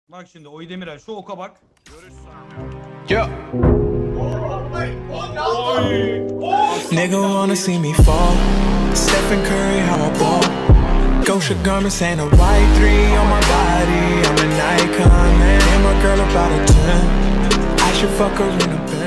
Bak şimdi Oydemirel şu oka bak. Yeah. Nigga wanna see me fall. Stephen Curry, how I ball. Gosha garments ain't a white three on my body. I'm an icon, man. And my girl about a 10. I should fuck her in a bed.